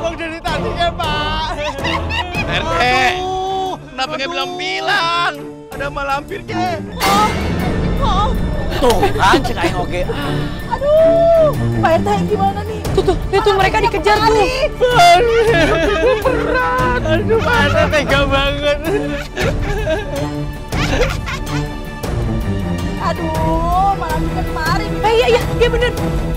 ngomong dari tadi ya, Pak. RT, kenapa nggak bilang-bilang? Ada malampir, Ke. Tuh kan cek aing oge. Aduh, Pak RT gimana nih? Tuh, itu mereka dikejar tuh. Berat. Aduh, Pak RT tega banget. Aduh, malah kita kemarin. Iya bener.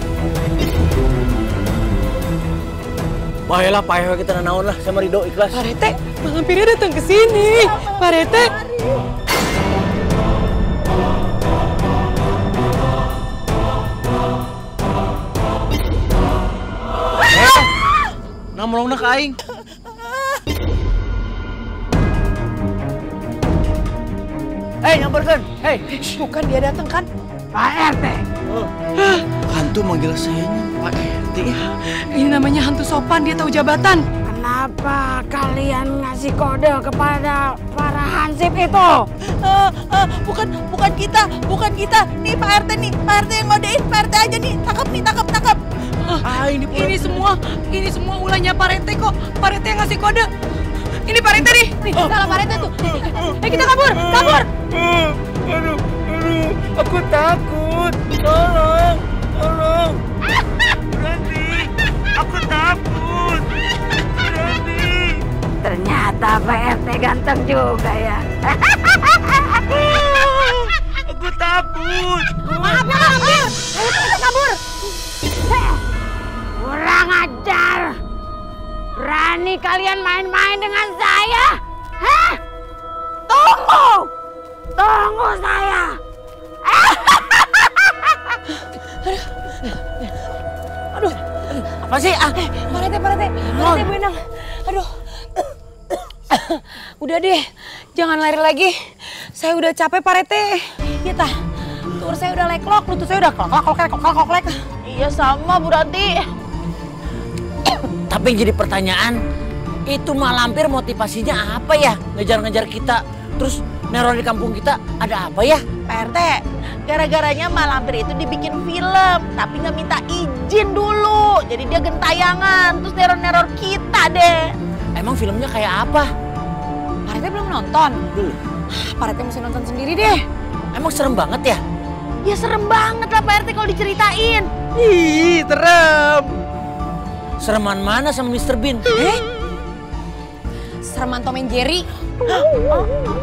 Baheula paeh kita nanaon lah sama Rido ikhlas. Pak RT, malampirnya datang ke sini. Pak RT. Namolongna ka aing. Nyamperkeun. Bukan dia datang kan? Pak RT. Hantu manggil saya Pak RT. Ini namanya hantu sopan, dia tahu jabatan. Kenapa kalian ngasih kode kepada para hansip itu? Bukan kita. Nih Pak RT nih, Pak RT yang ngodein, Pak RT aja nih. Tangkap. Ini semua ulahnya Pak RT kok. Pak RT yang ngasih kode. Ini Pak RT nih. Salah Pak RT tuh. Kita kabur. Aduh, aku takut. Tolong. Berhenti, aku takut. Berhenti. Ternyata Pak RT ganteng juga ya. Aku takut. Maaf, ayo kita kabur. Kurang ajar. Berani kalian main-main dengan saya? Hah? Tunggu saya. Aduh. Apa sih? Pak RT Bu Endang. Aduh. Udah deh, jangan lari lagi. Saya udah capek Pak RT. Iya tah. Tur saya udah leklok, lutut saya udah koklek. Iya sama Bu Ranti. Tapi yang jadi pertanyaan, itu malampir motivasinya apa ya? Ngejar-ngejar kita, terus neror di kampung kita, ada apa ya? Pak RT, gara-garanya malampir itu dibikin film, tapi nggak minta izin dulu. Jadi dia gentayangan, terus neror-neror kita deh. Emang filmnya kayak apa? Pak RT belum nonton? Belum. Pak RT mesti nonton sendiri deh. Emang serem banget ya? Ya serem banget lah Pak RT kalau diceritain. Ih, serem. Sereman mana sama Mr. Bean? Sereman Tom and Jerry.